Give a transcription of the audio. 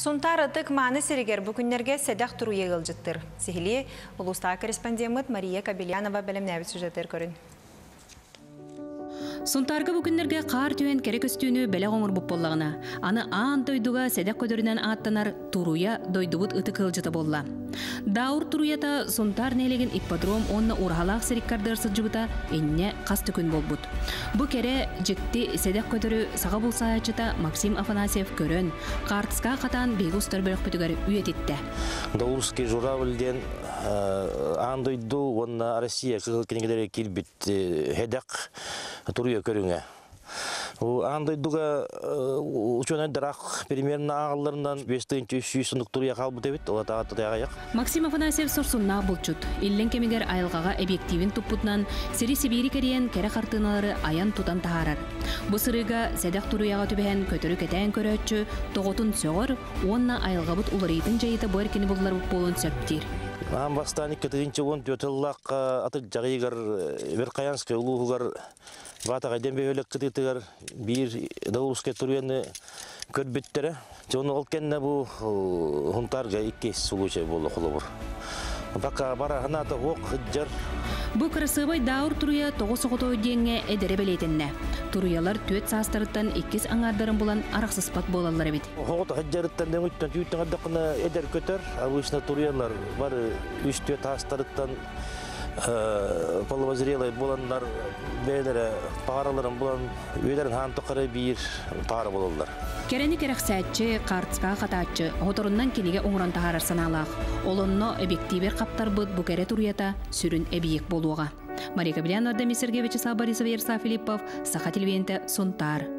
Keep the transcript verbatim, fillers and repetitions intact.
Сунтар атык маны сиригер бүкүннерге седах туру егылжыттыр. Сихили улуста корреспондент Мария Кабелянова белемнәбит сюжеттер көрін. Сунтарга бүкүннерге кар түйен керек өстүүнү беле оңур буп боллагына. Аны аан дойдуга седек көдөрүнөн аттанар туруя дойдубут ыты кылжыта болла. Даур туруята сунтар нелеген ипподром онна уралак сириккарды сылжыбыта энне касты күн болбут. Бу кере жикти седек көдөрү сага булсаачыта Максим Афанасьев көрөн картыска катан бегустар бөлөкпүтүгөр үйетитте. Даурский журавльден аан дойду онна Россия кылкенегелери килбит хедек туруя көрүңө. Андай дуга ученый драх примерно агалларынан беш тыйынчы үч жүз сындык туруя калбы дебит, ола тагы тагаяк. Максим Афанасьев сорсунна булчут. Иллен кемигер айылгага объективин туппутнан Сири Сибири кериен кере картыналары аян тутан тахарар. Бу сырыга седек туруяга түбәһен көтөрү кетен көрөчү, тоготун сөгөр, онна айылгабыт уларыйтын жайыта боркени буллар болон сөптир. Ам бастаник кетинчи он төтөллак аты жагыгар бер каянская улуугар Ватага дембелек кытытыгар бир Даурский туруяны көрбүттөрө. Жону олкенне бу хунтарга икки сулучай болду холобур. Бака бара ханаты ок жар. Бу красывай даур туруя тогуз соготой деңе эдере белетинне. Туруялар төт саастырыттан иккис аңардарын булан араксыспат болалар бит. Хогот хаджарыттан деңүттөн түйтүн адакына эдер көтөр. Обычно туруялар бар үч төт саастырыттан половозрелый боландар бейлері параларын болан өйлерін хантықыры бейір пары болалар. Керені керексәтчі, қартыска қататчы, оторуннан кенеге оңыран тағарар саналақ. Олонно объективер қаптар бұд бұкәрі турията сүрін әбиек болуға. Мария Кабелянова, Дамир Сергеевич Борисов, Ерса Филиппов, Саха телевидениеде Сунтар.